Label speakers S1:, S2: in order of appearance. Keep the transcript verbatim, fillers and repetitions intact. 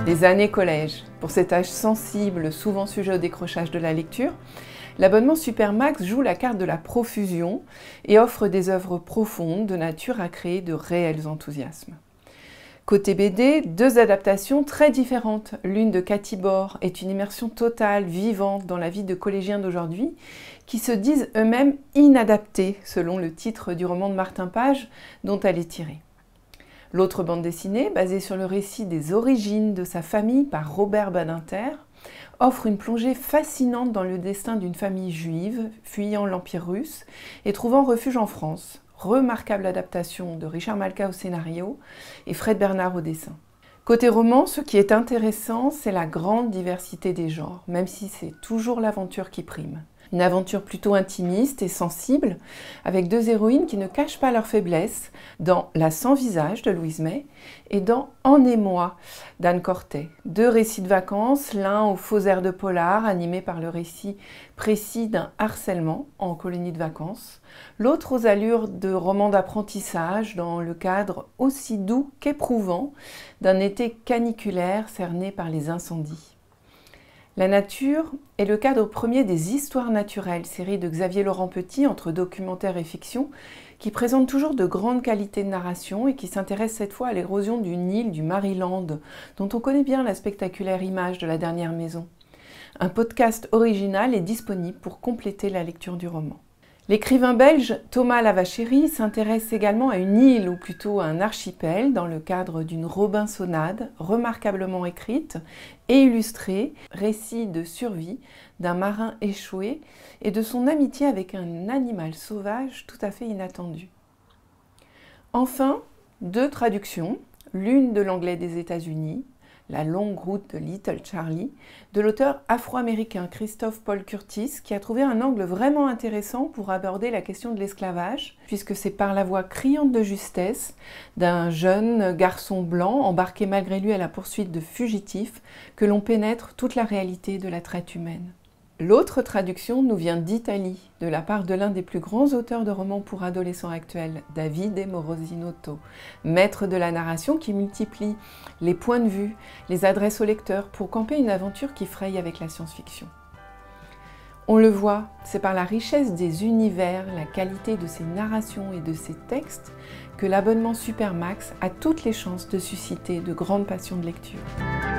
S1: Les années collège. Pour cet âge sensible, souvent sujet au décrochage de la lecture, l'abonnement Supermax joue la carte de la profusion et offre des œuvres profondes de nature à créer de réels enthousiasmes. Côté B D, deux adaptations très différentes. L'une de Cathy Bord est une immersion totale, vivante dans la vie de collégiens d'aujourd'hui qui se disent eux-mêmes inadaptés selon le titre du roman de Martin Page dont elle est tirée. L'autre bande dessinée, basée sur le récit des origines de sa famille par Robert Badinter, offre une plongée fascinante dans le destin d'une famille juive fuyant l'Empire russe et trouvant refuge en France. Remarquable adaptation de Richard Malka au scénario et Fred Bernard au dessin. Côté roman, ce qui est intéressant, c'est la grande diversité des genres, même si c'est toujours l'aventure qui prime. Une aventure plutôt intimiste et sensible, avec deux héroïnes qui ne cachent pas leurs faiblesses, dans La Sans Visage de Louise May et dans En émoi d'Anne Cortet. Deux récits de vacances, l'un au faux air de polar, animé par le récit précis d'un harcèlement en colonie de vacances, l'autre aux allures de roman d'apprentissage, dans le cadre aussi doux qu'éprouvant d'un été caniculaire cerné par les incendies. La nature est le cadre premier des Histoires naturelles, série de Xavier Laurent Petit entre documentaire et fiction, qui présente toujours de grandes qualités de narration et qui s'intéresse cette fois à l'érosion d'une île du Maryland, dont on connaît bien la spectaculaire image de la dernière maison. Un podcast original est disponible pour compléter la lecture du roman. L'écrivain belge Thomas Lavachéry s'intéresse également à une île, ou plutôt à un archipel, dans le cadre d'une Robinsonade remarquablement écrite et illustrée, récit de survie d'un marin échoué et de son amitié avec un animal sauvage tout à fait inattendu. Enfin, deux traductions, l'une de l'anglais des États-Unis, La longue route de Little Charlie, de l'auteur afro-américain Christophe Paul Curtis, qui a trouvé un angle vraiment intéressant pour aborder la question de l'esclavage, puisque c'est par la voix criante de justesse d'un jeune garçon blanc, embarqué malgré lui à la poursuite de fugitifs, que l'on pénètre toute la réalité de la traite humaine. L'autre traduction nous vient d'Italie, de la part de l'un des plus grands auteurs de romans pour adolescents actuels, Davide Morosinotto, maître de la narration qui multiplie les points de vue, les adresses au lecteur pour camper une aventure qui fraye avec la science-fiction. On le voit, c'est par la richesse des univers, la qualité de ses narrations et de ses textes que l'abonnement Supermax a toutes les chances de susciter de grandes passions de lecture.